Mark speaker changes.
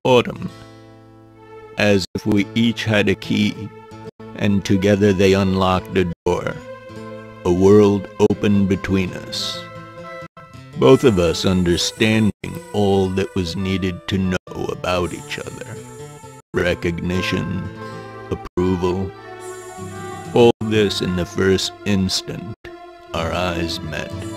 Speaker 1: autumn, as if we each had a key, and together they unlocked a door. A world opened between us, both of us understanding all that was needed to know about each other. Recognition, approval, all this in the first instant our eyes met.